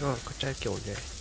그 짧게 올려야지.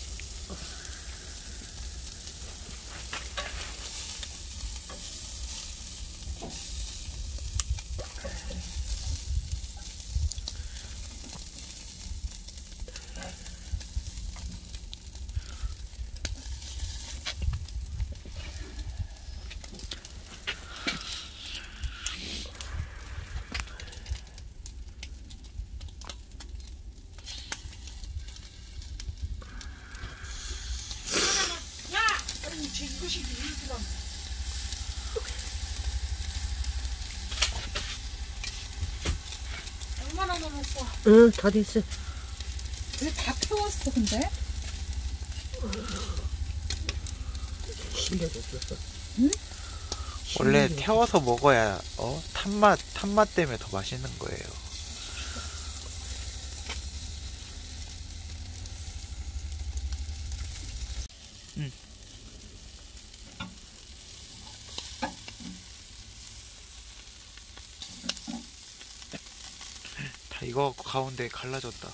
얼마나 남았어? 응, 다 됐어. 왜 다 태웠어, 근데? 실려졌어. 응? 원래 태워서 먹어야 탄맛 때문에 더 맛있는 거예요. 다 이거 가운데 갈라졌다.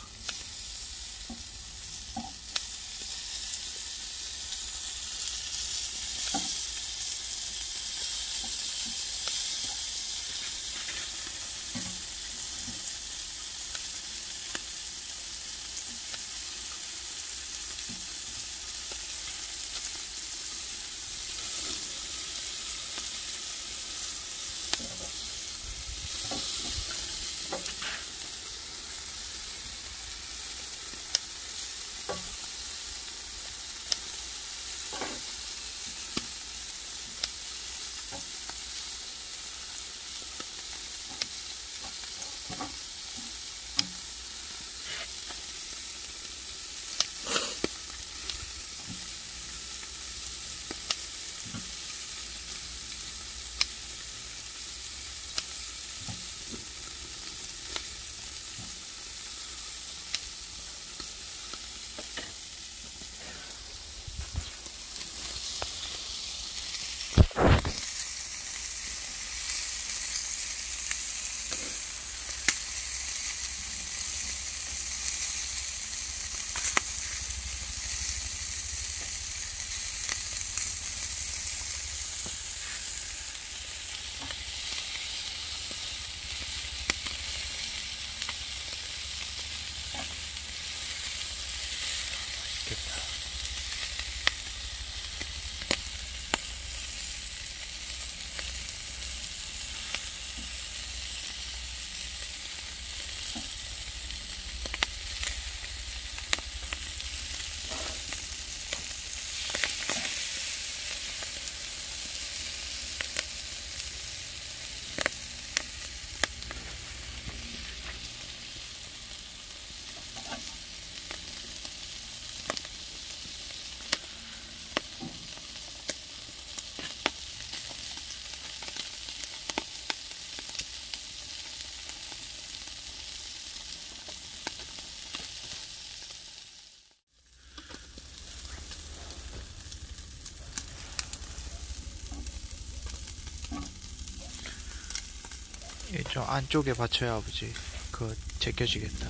맛있겠다. 좀 안쪽에 받쳐야 아버지 그거 제껴지겠다.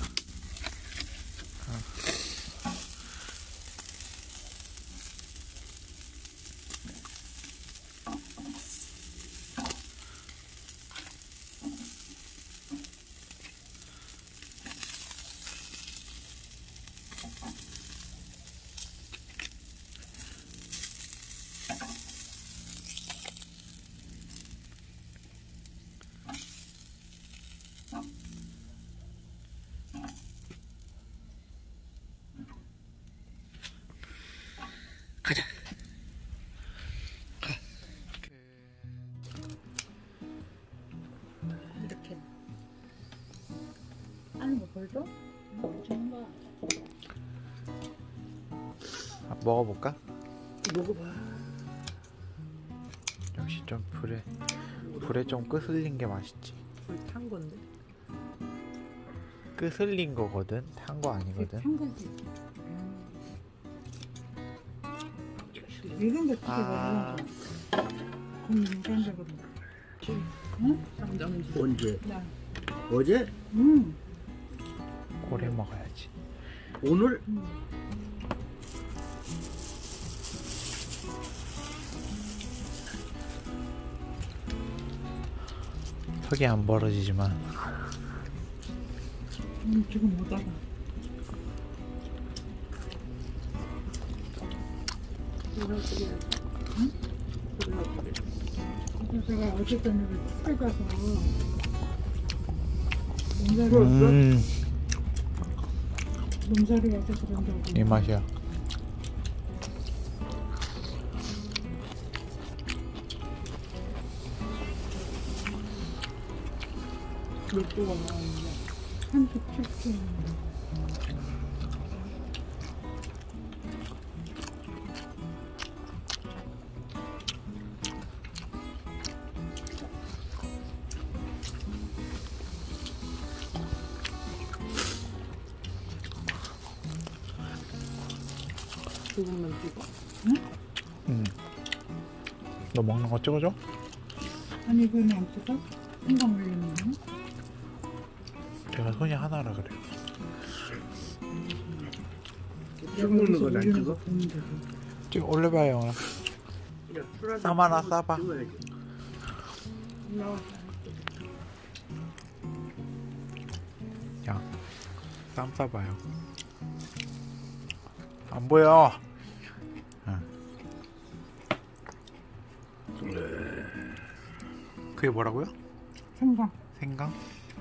가자. 이렇게. 아니, 뭐, 벌써? 정말. 먹어볼까? 먹어봐. 역시 좀 불에 좀 끄슬린 게 맛있지. 불 탄 건데. 끄슬린 거거든. 탄 거 아니거든. 탄 거지. 익은 거 튀겨 먹는 거. 인간적으로. 응? 언제? 나. 어제? 고래 먹어야지. 오늘? 턱이 안 벌어지지만 지금 못 알아. 제가 어제 저녁에 축제 가서 몸살이 와서 그런다고. 이 맛이야. 맥주가 나왔는데 37분. 조금만 찍어. 너 먹는 거 찍어줘? 아니 그건 안 찍어? 생강 올리는 거? 제가 손이 하나라 그래. 쭉 먹는 건 안 찍어? 찍어 올려봐요. 쌈 하나 싸봐. 야, 쌈 싸봐요. 안 보여. 그게 뭐라고요? 생강. 생강?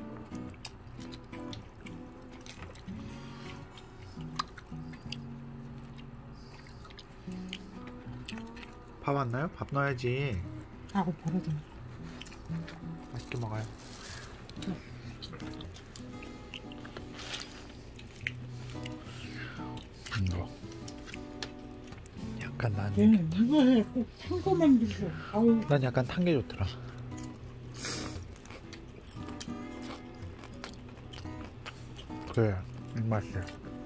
밥 안 나요? 밥 넣어야지. 하고 버려져. 맛있게 먹어요. 약간 얘는 이거 해. 꼭 탄 거만 들고. 아우. 난 약간 탄 게 좋더라. 그래, 맛있어.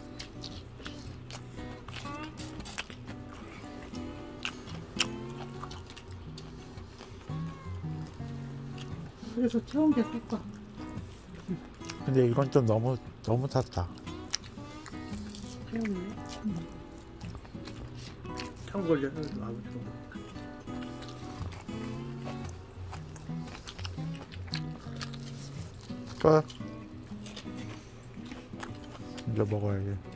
그래서 처음 게 샀어. 근데 이건 좀 너무 탔다. 참 걸려서 아무튼 끝. 이제 먹어야지.